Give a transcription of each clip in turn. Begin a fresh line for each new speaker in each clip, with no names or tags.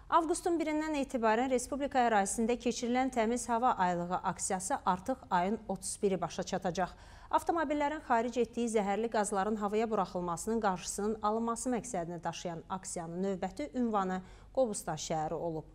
Avqustun 1-dən etibarən Respublika ərazisində keçirilən təmiz hava aylığı aksiyası artıq ayın 31-i başa çatacaq. Avtomobillərin xaric etdiyi zəhərli qazların havaya buraxılmasının qarşısının alınması məqsədini daşıyan aksiyanın növbəti ünvanı Qobustan şəhəri olub.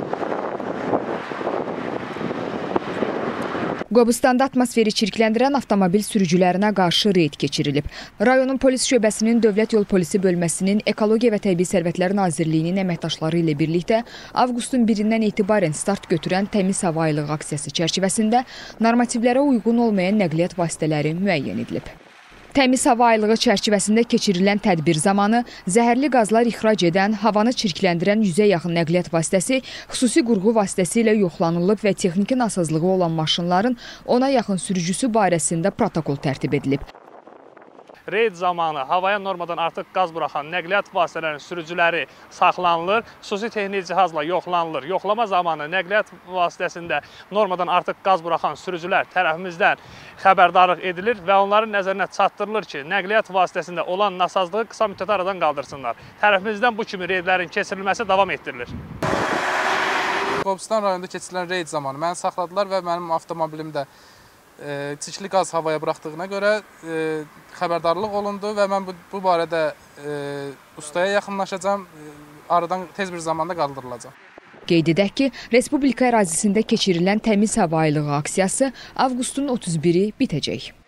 Qobustanda atmosferi çirkləndirən avtomobil sürücülərinə qarşı reyd keçirilib. Rayonun polis şöbəsinin Dövlət Yol Polisi bölməsinin Ekologiya və Təbii Sərvətlər Nazirliyinin əməkdaşları ilə birlikdə avqustun 1-dən etibarən start götürən təmiz hava aylığı aksiyası çərçivəsində normativlərə uyğun olmayan nəqliyyat vasitələri müəyyən edilib. Təmiz hava aylığı çərçivəsində keçirilən tədbir zamanı zəhərli qazlar ixrac edən, havanı çirkləndirən 100-ə yaxın nəqliyyat vasitəsi xüsusi qurğu vasitəsilə yoxlanılıb və texniki nasazlığı olan maşınların 10-a yaxın sürücüsü barəsində protokol tərtib edilib.
Reyd zamanı havaya normadan artıq qaz buraxan nəqliyyat vasitələrinin sürücüləri saxlanılır, xüsusi texniki cihazla yoxlanılır. Yoxlama zamanı nəqliyyat vasitəsində normadan artıq qaz buraxan sürücülər tərəfimizdən xəbərdarlıq edilir və onların nəzərinə çatdırılır ki, nəqliyyat vasitəsində olan nasazlığı qısa müddət aradan qaldırsınlar. Tərəfimizdən bu kimi reydlərin keçirilməsi davam etdirilir.
Qobustan rayonunda keçirilən reyd zamanı məni saxladılar və mənim avtomobilimdə çirkli qaz havaya buraxdığına görə xəbərdarlıq olundu və mən bu barədə ustaya yaxınlaşacağam, aradan tez bir zamanda qaldırılacaq.
Qeyd edək ki, Respublika ərazisində keçirilən təmiz hava aylığı aksiyası avqustun 31-i bitəcək.